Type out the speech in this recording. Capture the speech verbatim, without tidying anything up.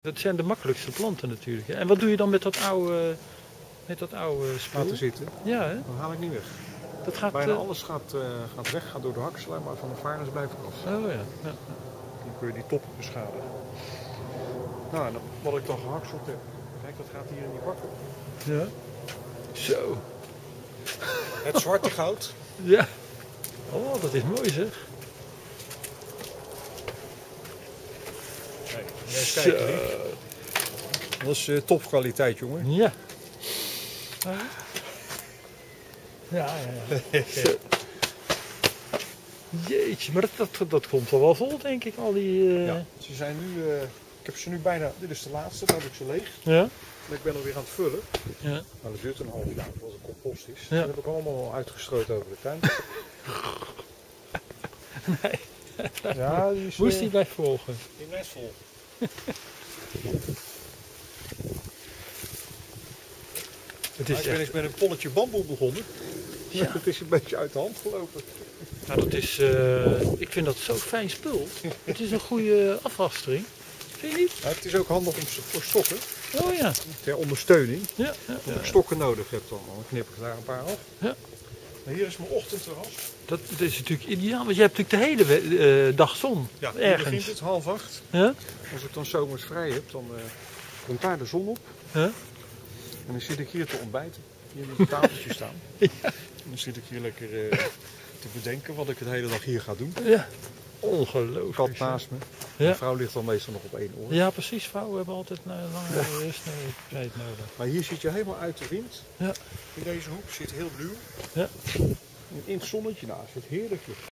Dat zijn de makkelijkste planten natuurlijk. En wat doe je dan met dat oude, met dat oude spul? Laten zitten. Ja, hè? Dat haal ik niet weg. Dat gaat, Bijna uh... alles gaat, uh, gaat weg, gaat door de hakselaar, maar van de varens blijft er af. Oh ja. Ja. Dan kun je die toppen beschadigen. Nou, en dan, wat ik dan gehakseld heb. Kijk, dat gaat hier in die bakken. Ja. Zo. Het zwarte goud. Ja. Oh, dat is mooi zeg. Hey, eens kijken, lief. Dat is uh, topkwaliteit, jongen. Ja. Ah, ja, ja, ja. Zo. Jeetje, maar dat, dat, dat komt er wel vol, denk ik, al die... Uh... Ja, ze zijn nu... Uh, ik heb ze nu bijna... Dit is de laatste, dan heb ik ze leeg. Ja. En ik ben alweer aan het vullen. Ja. Nou, dat duurt een half jaar, als het compost is. Ja. Dat heb ik allemaal uitgestrooid over de tuin. Nee. Ja, die is, moest uh, die blijven volgen? Die blijft vol. Het is nou, ik ben echt... eens met een polletje bamboe begonnen. Ja. Het is een beetje uit de hand gelopen. Nou, dat is, uh, ik vind dat zo'n fijn spul. Het is een goede afwastering. Vind je niet? Ja, het is ook handig om voor stokken. Oh ja. Ter ondersteuning. Ja, ja, Als ja. ik stokken nodig heb, dan knip ik daar een paar af. Ja. Maar hier is mijn ochtendterras. Dat, dat is natuurlijk ideaal, want je hebt natuurlijk de hele uh, dag zon. Ja, hier ergens. begint het half acht. Ja? Als ik dan zomers vrij heb, dan uh, komt daar de zon op. Ja? En dan zit ik hier te ontbijten. Hier met een tafeltje staan. Ja. En dan zit ik hier lekker uh, te bedenken wat ik de hele dag hier ga doen. Ja. Ongelooflijk. Kat naast me. Ja. Mijn vrouw ligt dan meestal nog op één oor. Ja, precies. Vrouwen hebben altijd een lange rusttijd nodig. Maar hier zit je helemaal uit de wind. Ja. In deze hoek zit heel ruw. Ja. In het zonnetje naast. Het heerlijk.